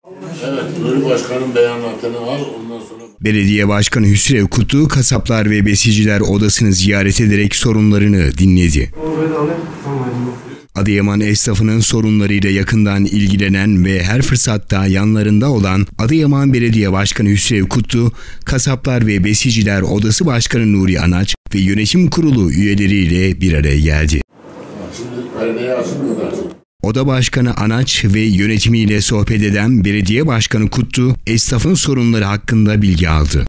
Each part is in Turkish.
Evet, Nuri Başkan'ın beyanatını al, ondan sonra... Belediye Başkanı Hüsrev Kutlu, Kasaplar ve Besiciler Odası'nı ziyaret ederek sorunlarını dinledi. Adıyaman esnafının sorunlarıyla yakından ilgilenen ve her fırsatta yanlarında olan Adıyaman Belediye Başkanı Hüsrev Kutlu, Kasaplar ve Besiciler Odası Başkanı Nuri Anaç ve Yönetim Kurulu üyeleriyle bir araya geldi. Oda Başkanı Anaç ve yönetimiyle sohbet eden Belediye Başkanı Kutlu, esnafın sorunları hakkında bilgi aldı.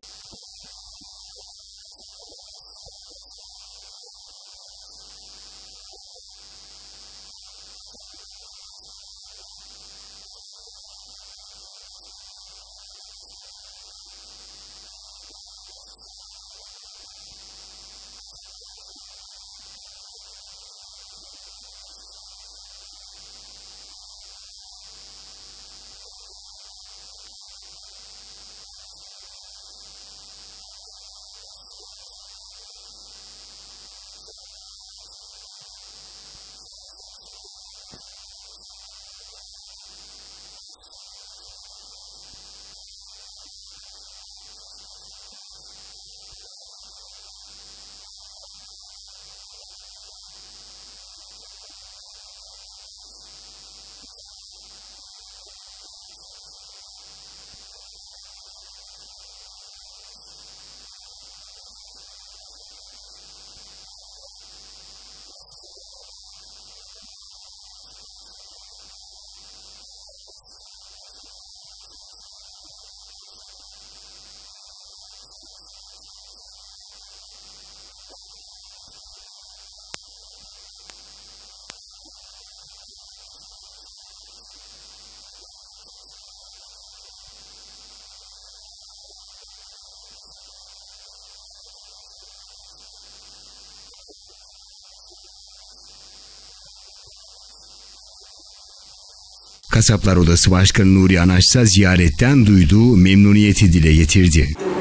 Kasaplar Odası Başkanı Nuri Anaç ise ziyaretten duyduğu memnuniyeti dile getirdi.